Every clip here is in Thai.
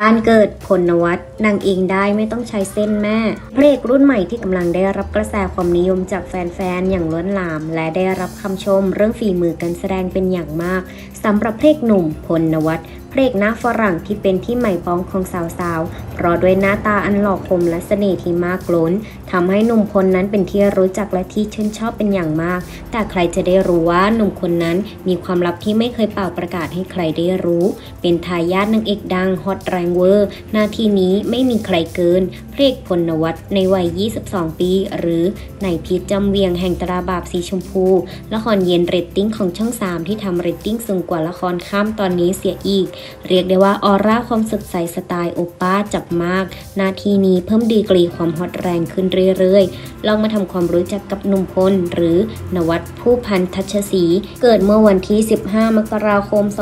บ้านเกิดพลนวัตนางเองได้ไม่ต้องใช้เส้นแม่พระเอกรุ่นใหม่ที่กำลังได้รับกระแสความนิยมจากแฟนๆอย่างล้นหลามและได้รับคำชมเรื่องฝีมือการแสดงเป็นอย่างมากสำหรับพระเอกหนุ่มพลนวัตพระเอกหน้าฝรั่งที่เป็นที่หมายปองของสาวๆเพราะด้วยหน้าตาอันหล่อคมและเสน่ห์ที่มากล้นทำให้หนุ่มพลนั้นเป็นที่รู้จักและที่ชื่นชอบเป็นอย่างมากแต่ใครจะได้รู้ว่าหนุ่มคนนั้นมีความลับที่ไม่เคยเป่าประกาศให้ใครได้รู้เป็นทายาทนางเอกดังฮอตแรงเวอร์หน้าที่นี้ไม่มีใครเกินพระเอกพลนวัตในวัย 22 ปีหรือนายพีชจำเวียงแห่งตราบาปสีชมพูละครเย็นเรตติ้งของช่อง 3ที่ทำเรตติ้งสูงกว่าละครข้ามตอนนี้เสียอีกเรียกได้ว่าออร่าความสดใสสไตล์โอป้าจับมากหน้าที่นี้เพิ่มดีกรีความฮอตแรงขึ้นเรื่อยๆลองมาทำความรู้จักกับหนุ่มพลหรือนวัตผู้พันทัชศรีเกิดเมื่อวันที่ 15 มกราคม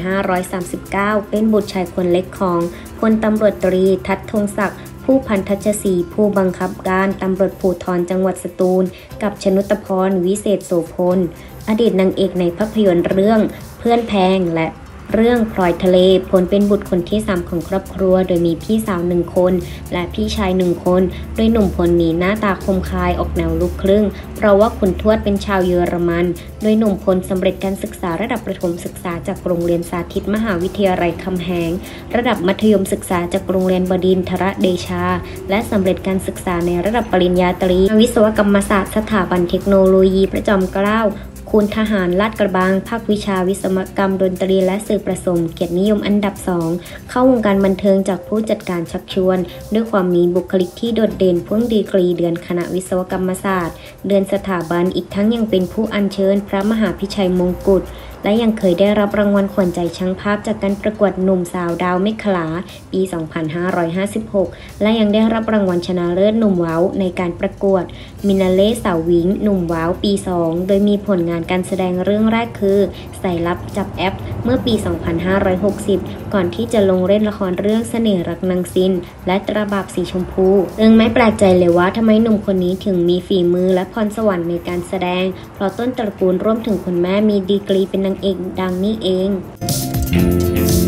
2539 เป็นบุตรชายคนเล็กของพลตำรวจตรีทัศน์ธงศักดิ์ผู้พันทัชศรีผู้บังคับการตำรวจภูธรจังหวัดสตูลกับชนุตพรวิเศษโสพลอดีตนางเอกในภาพยนตร์เรื่องเพื่อนแพงและเรื่องพลอยทะเลพลเป็นบุตรคนที่3ของครอบครัวโดยมีพี่สาว1คนและพี่ชาย1คนโดยหนุ่มพลมีหน้าตาคมคายออกแนวลูกครึ่งเพราะว่าคุณทวดเป็นชาวเยอรมันโดยหนุ่มพลสำเร็จการศึกษาระดับประถมศึกษาจากโรงเรียนสาธิตมหาวิทยาลัยคำแหงระดับมัธยมศึกษาจากโรงเรียนบดินทรเดชาและสำเร็จการศึกษาในระดับปริญญาตรีวิศวกรรมศาสตร์สถาบันเทคโนโลยีพระจอมเกล้าคุณทหารลาดกระบังภาควิชาวิศวกรรมดนตรีและสื่อประสมเกียรตินิยมอันดับ 2เข้าวงการบันเทิงจากผู้จัดการชักชวนด้วยความมีบุคลิกที่โดดเด่นพ่วงดีกรีเดือนคณะวิศวกรรมศาสตร์เดือนสถาบันอีกทั้งยังเป็นผู้อัญเชิญพระมหาพิชัยมงกุฎและยังเคยได้รับรางวัลขวัญใจช่างภาพจากการประกวดหนุ่มสาวดาวเมฆขลาปี 2556 และยังได้รับรางวัลชนะเลิศหนุ่มว้าวในการประกวดมินาเล่สาววิงหนุ่มว้าวปี 2โดยมีผลงานการแสดงเรื่องแรกคือสายลับจับแอปเมื่อปี 2560 ก่อนที่จะลงเล่นละครเรื่องเสน่ห์รักนางซินและตราบาปสีชมพูซึ่งไม่แปลกใจเลยว่าทำไมหนุ่มคนนี้ถึงมีฝีมือและพรสวรรค์ในการแสดงเพราะต้นตระกูลร่วมถึงคุณแม่มีดีกรีเป็นนางเอกดังนี่เอง